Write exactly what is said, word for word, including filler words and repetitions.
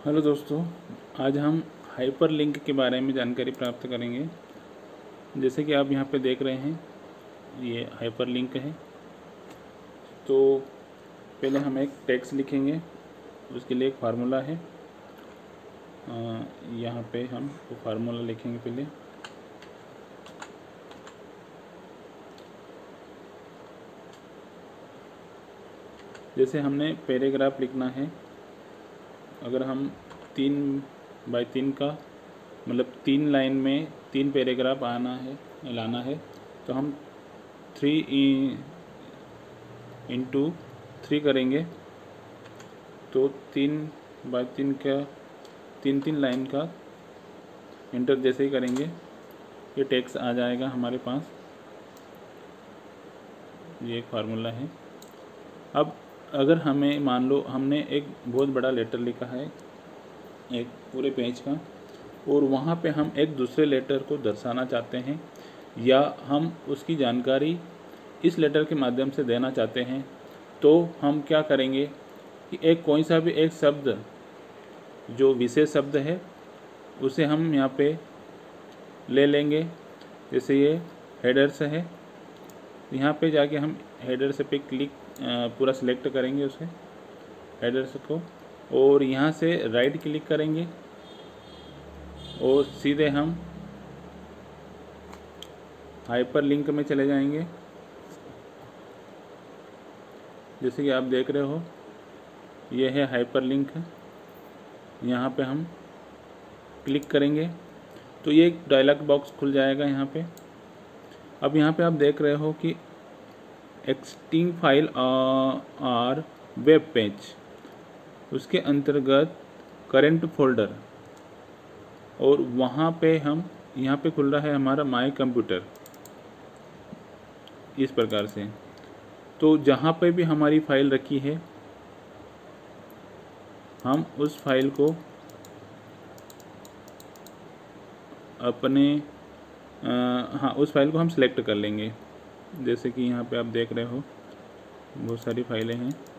Hello दोस्तों, आज हम हाइपरलिंक के बारे में जानकारी प्राप्त करेंगे। जैसे कि आप यहाँ पे देख रहे हैं, ये हाइपरलिंक है। तो पहले हम एक टेक्स्ट लिखेंगे, उसके लिए एक फार्मूला है। यहाँ पे हम वो फार्मूला लिखेंगे पहले। जैसे हमने पैराग्राफ लिखना है, अगर हम तीन बाई तीन का मतलब तीन लाइन में तीन पैराग्राफ आना है लाना है तो हम थ्री इंटू थ्री करेंगे। तो तीन बाई तीन का तीन तीन लाइन का इंटर जैसे ही करेंगे ये टेक्स्ट आ जाएगा हमारे पास। ये एक फार्मूला है। अब अगर हमें मान लो हमने एक बहुत बड़ा लेटर लिखा है एक पूरे पेज का, और वहाँ पे हम एक दूसरे लेटर को दर्शाना चाहते हैं या हम उसकी जानकारी इस लेटर के माध्यम से देना चाहते हैं, तो हम क्या करेंगे कि एक कोई सा भी एक शब्द जो विशेष शब्द है उसे हम यहाँ पे ले लेंगे। जैसे ये हेडर्स है, यहाँ पे जाके हम हेडर्स पे क्लिक पूरा सिलेक्ट करेंगे उसे हेडर्स को, और यहाँ से राइट क्लिक करेंगे और सीधे हम हाइपरलिंक में चले जाएंगे। जैसे कि आप देख रहे हो ये है हाइपरलिंक। यहाँ पे हम क्लिक करेंगे तो ये एक डायलॉग बॉक्स खुल जाएगा यहाँ पे। अब यहाँ पे आप देख रहे हो कि एक्सटिंग फाइल और वेब पेज, उसके अंतर्गत करेंट फोल्डर, और वहाँ पे हम यहाँ पे खुल रहा है हमारा माय कंप्यूटर इस प्रकार से। तो जहाँ पे भी हमारी फाइल रखी है हम उस फाइल को अपने आ, हाँ उस फाइल को हम सिलेक्ट कर लेंगे। जैसे कि यहाँ पे आप देख रहे हो बहुत सारी फाइलें हैं।